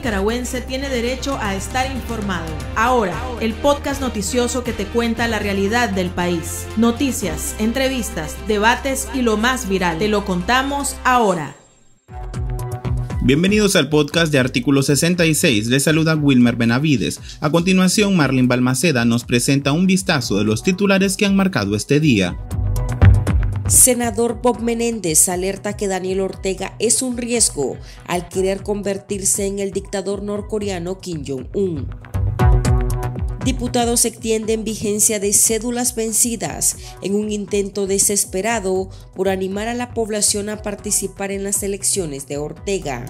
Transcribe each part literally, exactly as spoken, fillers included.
nicaragüense tiene derecho a estar informado. Ahora, el podcast noticioso que te cuenta la realidad del país. Noticias, entrevistas, debates y lo más viral. Te lo contamos ahora. Bienvenidos al podcast de Artículo sesenta y seis, les saluda Wilmer Benavides. A continuación, Marlene Balmaceda nos presenta un vistazo de los titulares que han marcado este día. Senador Bob Menéndez alerta que Daniel Ortega es un riesgo al querer convertirse en el dictador norcoreano Kim Jong-un. Diputados extienden vigencia de cédulas vencidas en un intento desesperado por animar a la población a participar en las elecciones de Ortega.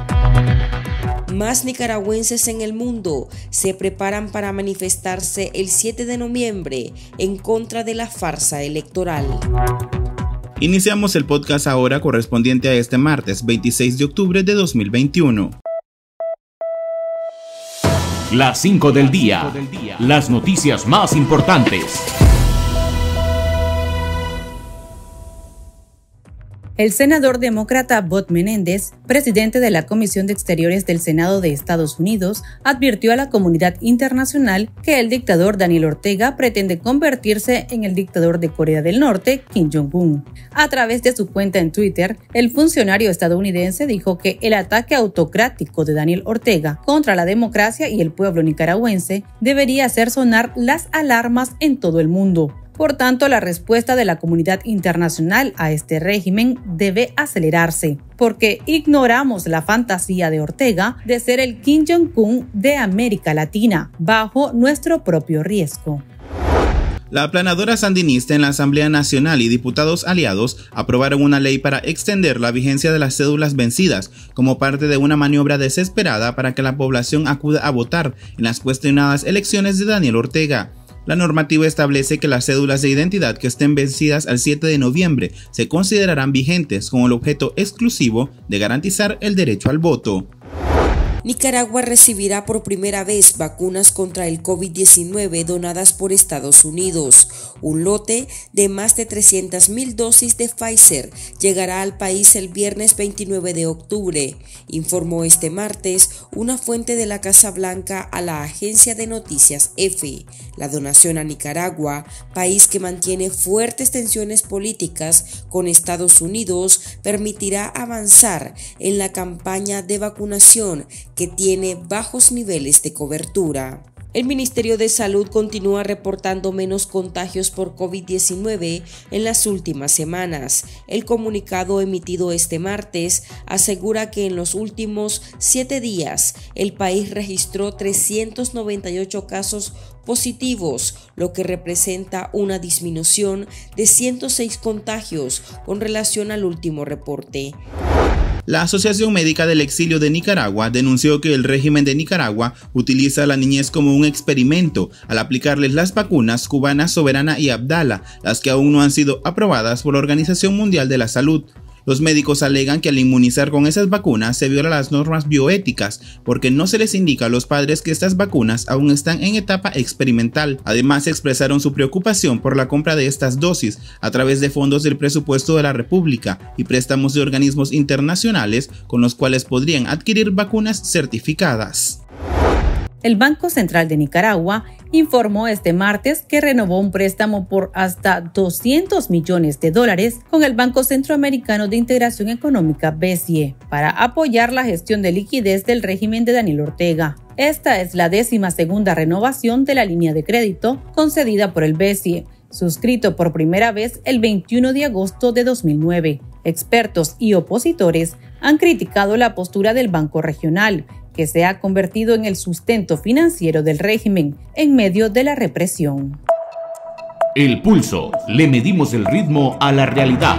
Más nicaragüenses en el mundo se preparan para manifestarse el siete de noviembre en contra de la farsa electoral. Iniciamos el podcast ahora correspondiente a este martes veintiséis de octubre de dos mil veintiuno. Las cinco del día. Las noticias más importantes. El senador demócrata Bob Menéndez, presidente de la Comisión de Exteriores del Senado de Estados Unidos, advirtió a la comunidad internacional que el dictador Daniel Ortega pretende convertirse en el dictador de Corea del Norte, Kim Jong-un. A través de su cuenta en Twitter, el funcionario estadounidense dijo que el ataque autocrático de Daniel Ortega contra la democracia y el pueblo nicaragüense debería hacer sonar las alarmas en todo el mundo. Por tanto, la respuesta de la comunidad internacional a este régimen debe acelerarse, porque ignoramos la fantasía de Ortega de ser el Kim Jong-un de América Latina, bajo nuestro propio riesgo. La aplanadora sandinista en la Asamblea Nacional y diputados aliados aprobaron una ley para extender la vigencia de las cédulas vencidas como parte de una maniobra desesperada para que la población acuda a votar en las cuestionadas elecciones de Daniel Ortega. La normativa establece que las cédulas de identidad que estén vencidas al siete de noviembre se considerarán vigentes con el objeto exclusivo de garantizar el derecho al voto. Nicaragua recibirá por primera vez vacunas contra el COVID diecinueve donadas por Estados Unidos. Un lote de más de trescientas mil dosis de Pfizer llegará al país el viernes veintinueve de octubre, informó este martes una fuente de la Casa Blanca a la agencia de noticias EFE. La donación a Nicaragua, país que mantiene fuertes tensiones políticas con Estados Unidos, permitirá avanzar en la campaña de vacunación que tiene bajos niveles de cobertura. El Ministerio de Salud continúa reportando menos contagios por COVID diecinueve en las últimas semanas. El comunicado emitido este martes asegura que en los últimos siete días el país registró trescientos noventa y ocho casos positivos, lo que representa una disminución de ciento seis contagios con relación al último reporte. La Asociación Médica del Exilio de Nicaragua denunció que el régimen de Nicaragua utiliza a la niñez como un experimento al aplicarles las vacunas Cubana, Soberana y Abdala, las que aún no han sido aprobadas por la Organización Mundial de la Salud. Los médicos alegan que al inmunizar con esas vacunas se violan las normas bioéticas porque no se les indica a los padres que estas vacunas aún están en etapa experimental. Además, expresaron su preocupación por la compra de estas dosis a través de fondos del presupuesto de la República y préstamos de organismos internacionales con los cuales podrían adquirir vacunas certificadas. El Banco Central de Nicaragua informó este martes que renovó un préstamo por hasta doscientos millones de dólares con el Banco Centroamericano de Integración Económica B C E para apoyar la gestión de liquidez del régimen de Daniel Ortega. Esta es la décima segunda renovación de la línea de crédito concedida por el B C E, suscrito por primera vez el veintiuno de agosto de dos mil nueve. Expertos y opositores han criticado la postura del Banco Regional, que se ha convertido en el sustento financiero del régimen en medio de la represión. El pulso. Le medimos el ritmo a la realidad.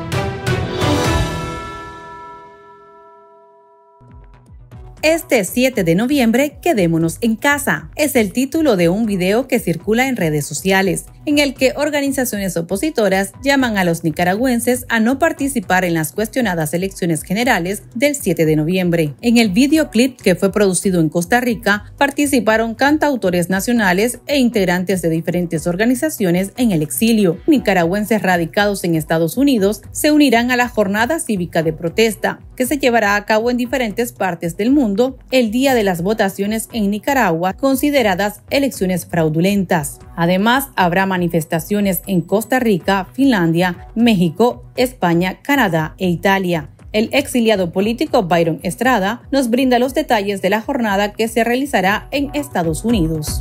Este siete de noviembre, quedémonos en casa. Es el título de un video que circula en redes sociales, en el que organizaciones opositoras llaman a los nicaragüenses a no participar en las cuestionadas elecciones generales del siete de noviembre. En el videoclip, que fue producido en Costa Rica, participaron cantautores nacionales e integrantes de diferentes organizaciones en el exilio. Nicaragüenses radicados en Estados Unidos se unirán a la jornada cívica de protesta, que se llevará a cabo en diferentes partes del mundo el día de las votaciones en Nicaragua, consideradas elecciones fraudulentas. Además, habrá manifestaciones en Costa Rica, Finlandia, México, España, Canadá e Italia. El exiliado político Byron Estrada nos brinda los detalles de la jornada que se realizará en Estados Unidos.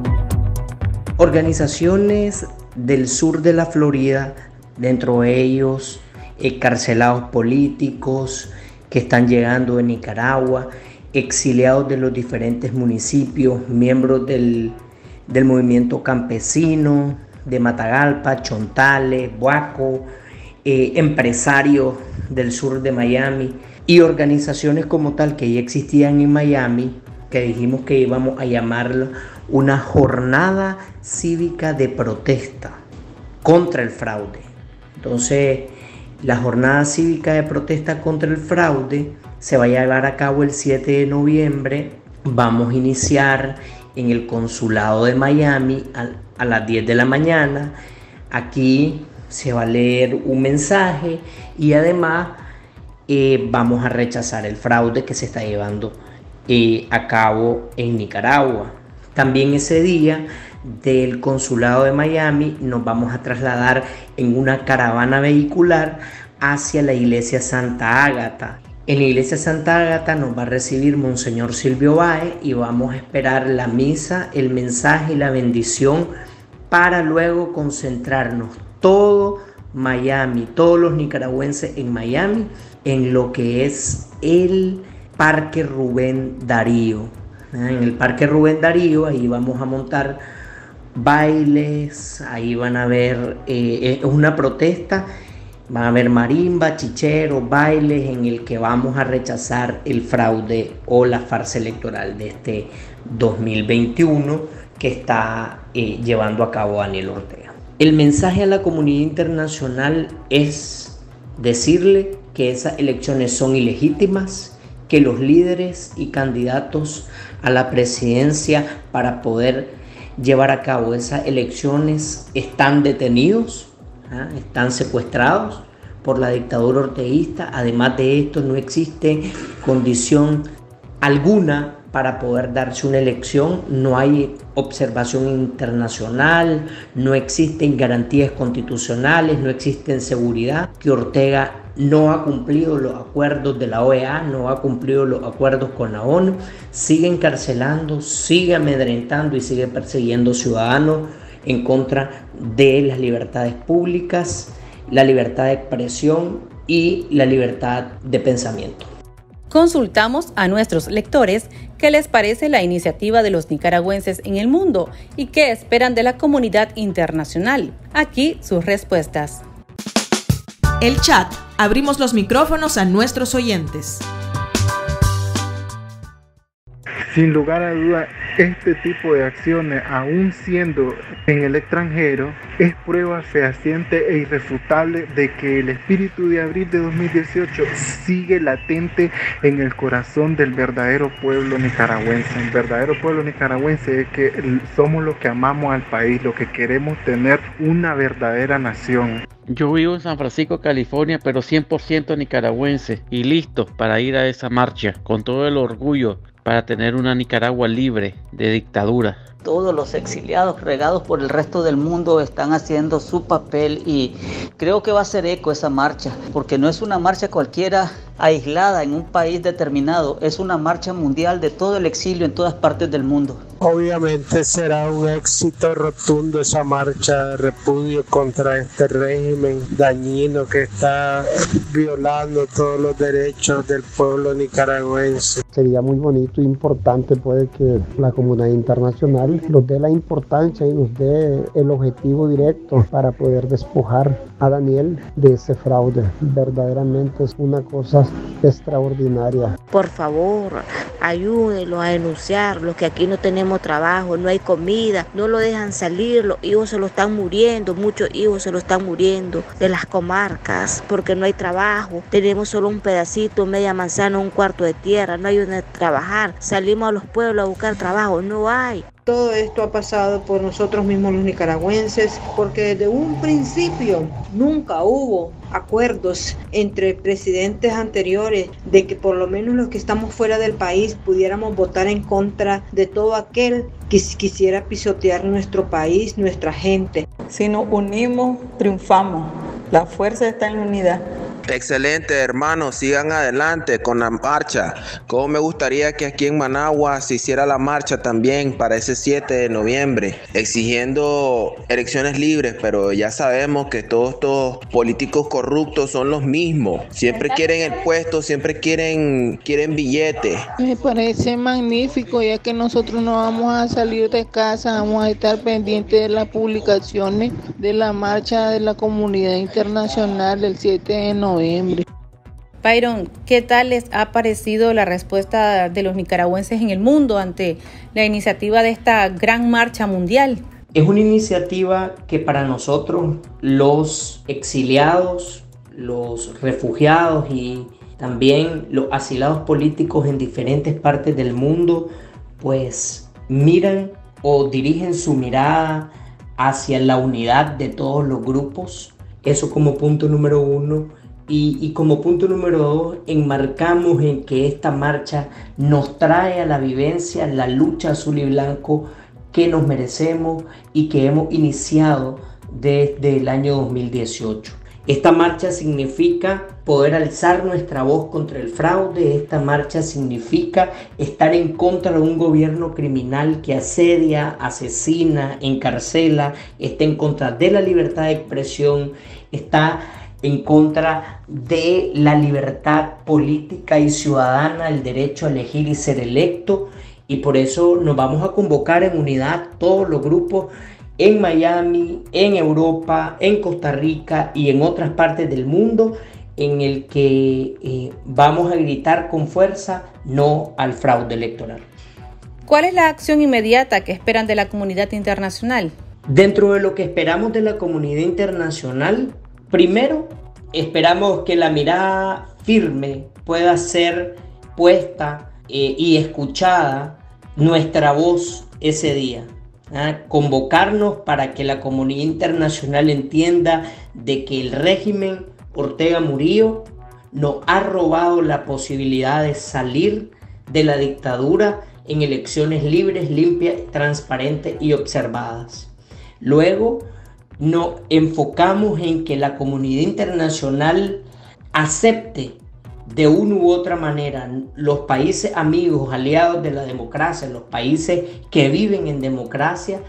Organizaciones del sur de la Florida, dentro de ellos encarcelados políticos que están llegando de Nicaragua, exiliados de los diferentes municipios, miembros del, del movimiento campesino de Matagalpa, Chontales, Buaco, eh, empresarios del sur de Miami y organizaciones como tal que ya existían en Miami, que dijimos que íbamos a llamarla una jornada cívica de protesta contra el fraude. Entonces, la jornada cívica de protesta contra el fraude se va a llevar a cabo el siete de noviembre. Vamos a iniciar en el consulado de Miami a, a las diez de la mañana. Aquí se va a leer un mensaje y además eh, vamos a rechazar el fraude que se está llevando eh, a cabo en Nicaragua. También ese día del consulado de Miami nos vamos a trasladar en una caravana vehicular hacia la iglesia Santa Ágata. En la iglesia Santa Ágata nos va a recibir Monseñor Silvio Báez y vamos a esperar la misa, el mensaje y la bendición para luego concentrarnos todo Miami, todos los nicaragüenses en Miami, en lo que es el Parque Rubén Darío. En el Parque Rubén Darío, ahí vamos a montar bailes, ahí van a ver, eh, es una protesta, van a haber marimba, chicheros, bailes en el que vamos a rechazar el fraude o la farsa electoral de este dos mil veintiuno que está eh, llevando a cabo Daniel Ortega. El mensaje a la comunidad internacional es decirle que esas elecciones son ilegítimas, que los líderes y candidatos a la presidencia para poder llevar a cabo esas elecciones están detenidos, ¿eh? están secuestrados por la dictadura orteguista. Además de esto, no existe condición alguna para poder darse una elección, no hay observación internacional, no existen garantías constitucionales, no existe seguridad, que Ortega no ha cumplido los acuerdos de la O E A, no ha cumplido los acuerdos con la ONU, sigue encarcelando, sigue amedrentando y sigue persiguiendo ciudadanos en contra de las libertades públicas, la libertad de expresión y la libertad de pensamiento. Consultamos a nuestros lectores qué les parece la iniciativa de los nicaragüenses en el mundo y qué esperan de la comunidad internacional. Aquí sus respuestas. El chat. Abrimos los micrófonos a nuestros oyentes. Sin lugar a duda, este tipo de acciones, aún siendo en el extranjero, es prueba fehaciente e irrefutable de que el espíritu de abril de dos mil dieciocho sigue latente en el corazón del verdadero pueblo nicaragüense. El verdadero pueblo nicaragüense es que somos los que amamos al país, los que queremos tener una verdadera nación. Yo vivo en San Francisco, California, pero cien por ciento nicaragüense y listo para ir a esa marcha con todo el orgullo para tener una Nicaragua libre de dictadura. Todos los exiliados regados por el resto del mundo están haciendo su papel y creo que va a ser eco esa marcha, porque no es una marcha cualquiera aislada en un país determinado, es una marcha mundial de todo el exilio en todas partes del mundo. Obviamente será un éxito rotundo esa marcha de repudio contra este régimen dañino que está violando todos los derechos del pueblo nicaragüense. Sería muy bonito e importante puede que la comunidad internacional nos dé la importancia y nos dé el objetivo directo para poder despojar a Daniel de ese fraude. Verdaderamente es una cosa extraordinaria. Por favor, ayúdenlo a denunciar, los que aquí no tenemos trabajo, no hay comida, no lo dejan salir, los hijos se lo están muriendo, muchos hijos se lo están muriendo de las comarcas porque no hay trabajo, tenemos solo un pedacito, media manzana, un cuarto de tierra, no hay donde trabajar, salimos a los pueblos a buscar trabajo, no hay. Todo esto ha pasado por nosotros mismos los nicaragüenses, porque desde un principio nunca hubo acuerdos entre presidentes anteriores de que por lo menos los que estamos fuera del país pudiéramos votar en contra de todo aquel que quisiera pisotear nuestro país, nuestra gente. Si nos unimos, triunfamos. La fuerza está en la unidad. Excelente, hermanos, sigan adelante con la marcha. Como me gustaría que aquí en Managua se hiciera la marcha también para ese siete de noviembre, exigiendo elecciones libres, pero ya sabemos que todos estos políticos corruptos son los mismos. Siempre quieren el puesto, siempre quieren, quieren billetes. Me parece magnífico, ya que nosotros no vamos a salir de casa, vamos a estar pendientes de las publicaciones de la marcha de la comunidad internacional del siete de noviembre. Byron, ¿qué tal les ha parecido la respuesta de los nicaragüenses en el mundo ante la iniciativa de esta gran marcha mundial? Es una iniciativa que para nosotros, los exiliados, los refugiados y también los asilados políticos en diferentes partes del mundo, pues miran o dirigen su mirada hacia la unidad de todos los grupos. Eso como punto número uno. Y, y como punto número dos, enmarcamos en que esta marcha nos trae a la vivencia la lucha azul y blanco que nos merecemos y que hemos iniciado desde el año dos mil dieciocho. Esta marcha significa poder alzar nuestra voz contra el fraude. Esta marcha significa estar en contra de un gobierno criminal que asedia, asesina, encarcela, está en contra de la libertad de expresión, está en contra de la libertad política y ciudadana, el derecho a elegir y ser electo, y por eso nos vamos a convocar en unidad todos los grupos en Miami, en Europa, en Costa Rica y en otras partes del mundo, en el que eh, vamos a gritar con fuerza no al fraude electoral. ¿Cuál es la acción inmediata que esperan de la comunidad internacional? Dentro de lo que esperamos de la comunidad internacional, primero, esperamos que la mirada firme pueda ser puesta eh, y escuchada nuestra voz ese día. ¿ah? Convocarnos para que la comunidad internacional entienda de que el régimen Ortega Murillo nos ha robado la posibilidad de salir de la dictadura en elecciones libres, limpias, transparentes y observadas. Luego, nos enfocamos en que la comunidad internacional acepte de una u otra manera, los países amigos, aliados de la democracia, los países que viven en democracia,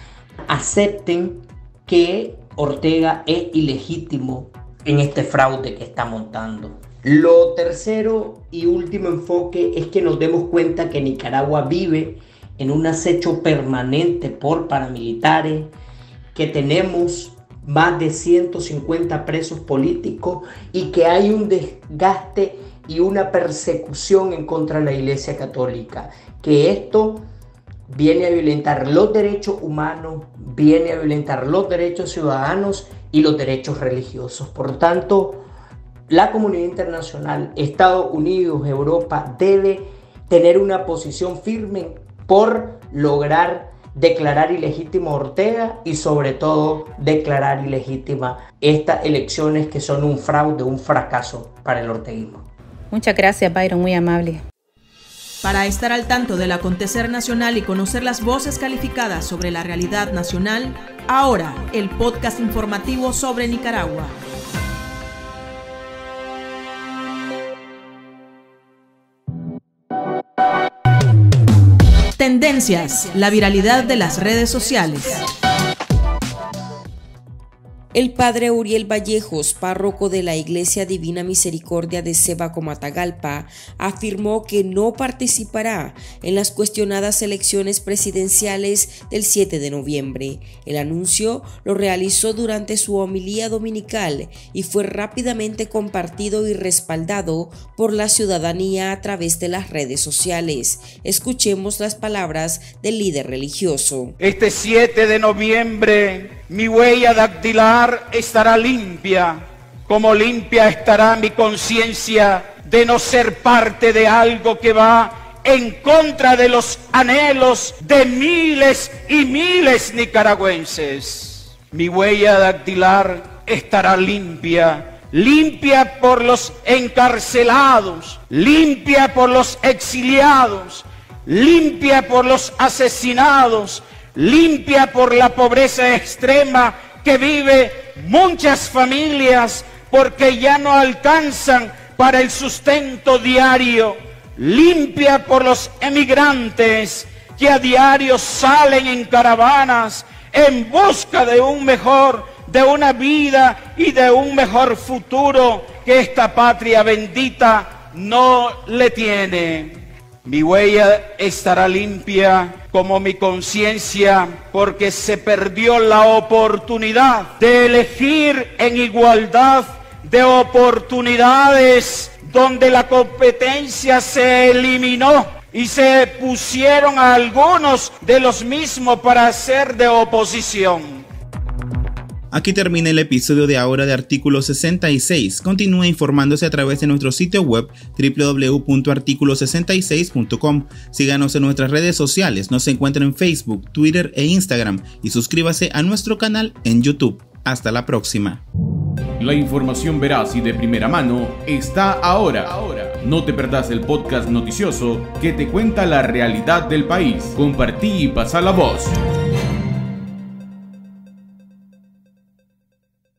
acepten que Ortega es ilegítimo en este fraude que está montando. Lo tercero y último enfoque es que nos demos cuenta que Nicaragua vive en un acecho permanente por paramilitares, que tenemos más de ciento cincuenta presos políticos y que hay un desgaste y una persecución en contra de la Iglesia Católica, que esto viene a violentar los derechos humanos, viene a violentar los derechos ciudadanos y los derechos religiosos. Por tanto, la comunidad internacional, Estados Unidos, Europa, debe tener una posición firme por lograr declarar ilegítimo a Ortega y sobre todo declarar ilegítima estas elecciones que son un fraude, un fracaso para el orteguismo. Muchas gracias, Byron, muy amable. Para estar al tanto del acontecer nacional y conocer las voces calificadas sobre la realidad nacional, ahora el podcast informativo sobre Nicaragua. Tendencias, la viralidad de las redes sociales. El padre Uriel Vallejos, párroco de la Iglesia Divina Misericordia de Cebaco Matagalpa, afirmó que no participará en las cuestionadas elecciones presidenciales del siete de noviembre. El anuncio lo realizó durante su homilía dominical y fue rápidamente compartido y respaldado por la ciudadanía a través de las redes sociales. Escuchemos las palabras del líder religioso. Este siete de noviembre, mi huella dactilar estará limpia, como limpia estará mi conciencia de no ser parte de algo que va en contra de los anhelos de miles y miles nicaragüenses. Mi huella dactilar estará limpia, limpia por los encarcelados, limpia por los exiliados, limpia por los asesinados, limpia por la pobreza extrema que vive muchas familias porque ya no alcanzan para el sustento diario, limpia por los emigrantes que a diario salen en caravanas en busca de un mejor, de una vida y de un mejor futuro que esta patria bendita no le tiene. Mi huella estará limpia como mi conciencia, porque se perdió la oportunidad de elegir en igualdad de oportunidades, donde la competencia se eliminó y se pusieron a algunos de los mismos para hacer de oposición. Aquí termina el episodio de ahora de Artículo sesenta y seis. Continúe informándose a través de nuestro sitio web doble u doble u doble u punto artículo sesenta y seis punto com. Síganos en nuestras redes sociales, nos encuentran en Facebook, Twitter e Instagram y suscríbase a nuestro canal en YouTube. Hasta la próxima. La información veraz y de primera mano está ahora. No te perdás el podcast noticioso que te cuenta la realidad del país. Compartí y pasa la voz.